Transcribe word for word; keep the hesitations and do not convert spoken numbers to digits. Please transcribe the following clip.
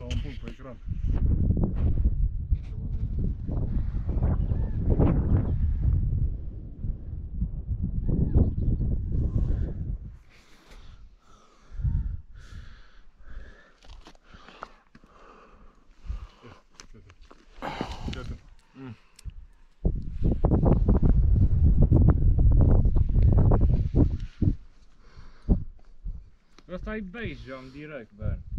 Sau un punct pe ecran. Mm. Ăsta e base jump direct, Ben.